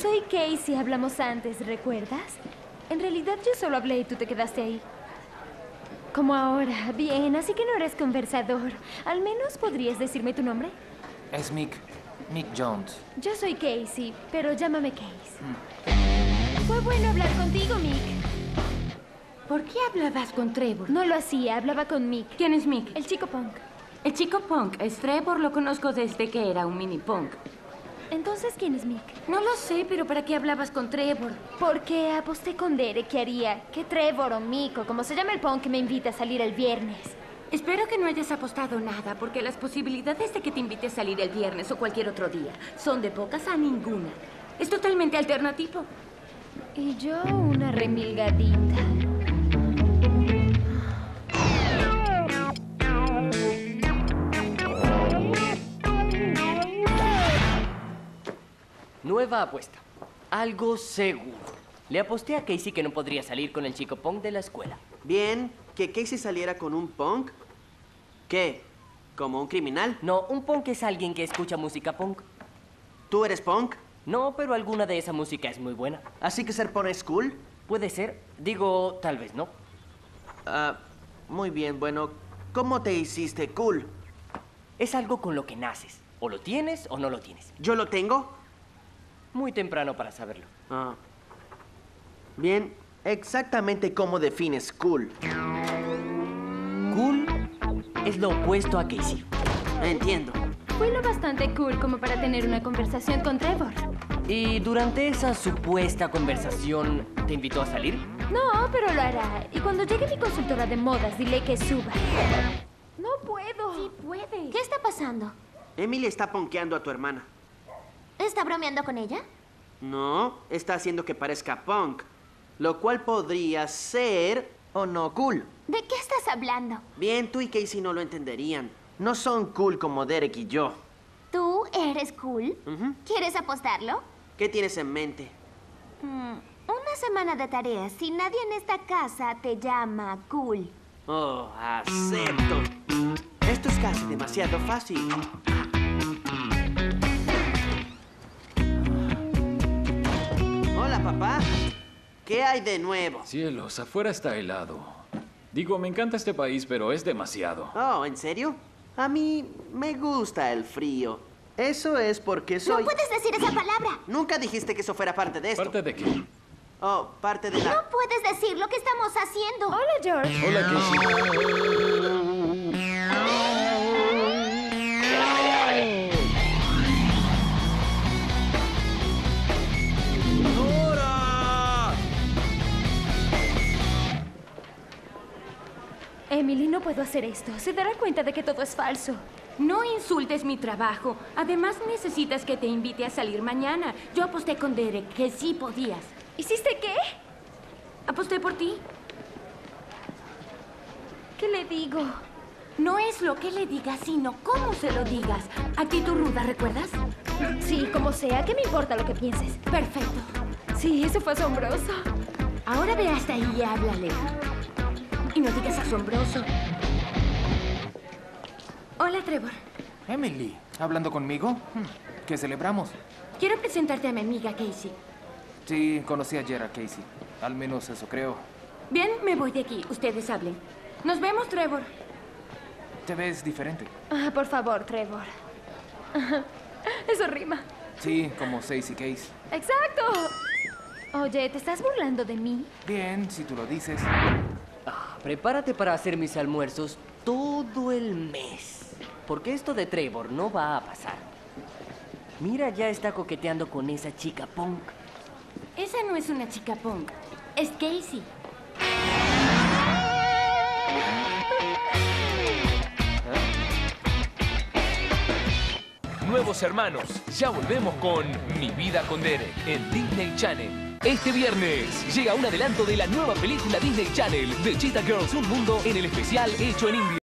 Soy Casey, hablamos antes, ¿recuerdas? En realidad yo solo hablé y tú te quedaste ahí. Como ahora. Bien, así que no eres conversador. Al menos podrías decirme tu nombre. Es Mick. Mick Jones. Yo soy Casey, pero llámame Case. Fue bueno hablar contigo, Mick. ¿Por qué hablabas con Trevor? No lo hacía, hablaba con Mick. ¿Quién es Mick? El chico punk. El chico punk. Es Trevor, lo conozco desde que era un mini punk. Entonces, ¿quién es Mick? No lo sé, pero ¿para qué hablabas con Trevor? Porque aposté con Derek que haría que Trevor o Mick, o como se llama el punk, me invite a salir el viernes. Espero que no hayas apostado nada, porque las posibilidades de que te invite a salir el viernes o cualquier otro día son de pocas a ninguna. Es totalmente alternativo. Y yo una remilgadita. Nueva apuesta. Algo seguro. Le aposté a Casey que no podría salir con el chico punk de la escuela. Bien, que Casey saliera con un punk. ¿Qué? ¿Como un criminal? No, un punk es alguien que escucha música punk. ¿Tú eres punk? No, pero alguna de esa música es muy buena. ¿Así que ser punk es cool? Puede ser. Digo, tal vez no. Muy bien, bueno, ¿cómo te hiciste cool? Es algo con lo que naces. O lo tienes o no lo tienes. ¿Yo lo tengo? Muy temprano para saberlo. Bien, exactamente cómo defines cool. Cool es lo opuesto a Casey. Entiendo. Fue lo bastante cool como para tener una conversación con Trevor. ¿Y durante esa supuesta conversación te invitó a salir? No, pero lo hará. Y cuando llegue mi consultora de modas, dile que suba. No puedo. Sí puede. ¿Qué está pasando? Emily está ponkeando a tu hermana. ¿Está bromeando con ella? No, está haciendo que parezca punk. Lo cual podría ser o no cool. ¿De qué estás hablando? Bien, tú y Casey no lo entenderían. No son cool como Derek y yo. ¿Tú eres cool? ¿Quieres apostarlo? ¿Qué tienes en mente? Una semana de tareas. Si nadie en esta casa te llama cool. Oh, acepto. Esto es casi demasiado fácil. Hola, papá. ¿Qué hay de nuevo? Cielos, afuera está helado. Digo, me encanta este país, pero es demasiado. Oh, ¿en serio? A mí me gusta el frío. Eso es porque soy... ¡No puedes decir esa palabra! Nunca dijiste que eso fuera parte de esto. ¿Parte de qué? Oh, parte de la... ¡No puedes decir lo que estamos haciendo! Hola, George. Hola, Casey. Emily, no puedo hacer esto. Se dará cuenta de que todo es falso. No insultes mi trabajo. Además, necesitas que te invite a salir mañana. Yo aposté con Derek que sí podías. ¿Hiciste qué? Aposté por ti. ¿Qué le digo? No es lo que le digas, sino cómo se lo digas. Actitud ruda, ¿recuerdas? Sí, como sea. ¿Qué me importa lo que pienses? Perfecto. Sí, eso fue asombroso. Ahora ve hasta ahí y háblale. Y no digas asombroso. Hola, Trevor. Emily, ¿hablando conmigo? ¿Qué celebramos? Quiero presentarte a mi amiga Casey. Sí, conocí ayer a Casey. Al menos eso creo. Bien, me voy de aquí. Ustedes hablen. Nos vemos, Trevor. Te ves diferente. Por favor, Trevor. Eso rima. Sí, como Stacy Case. ¡Exacto! Oye, ¿te estás burlando de mí? Bien, si tú lo dices. Prepárate para hacer mis almuerzos todo el mes. Porque esto de Trevor no va a pasar. Mira, ya está coqueteando con esa chica punk. Esa no es una chica punk. Es Casey. Nuevos hermanos, ya volvemos con Mi vida con Derek en Disney Channel. Este viernes llega un adelanto de la nueva película Disney Channel de Cheetah Girls, un mundo en el especial hecho en India.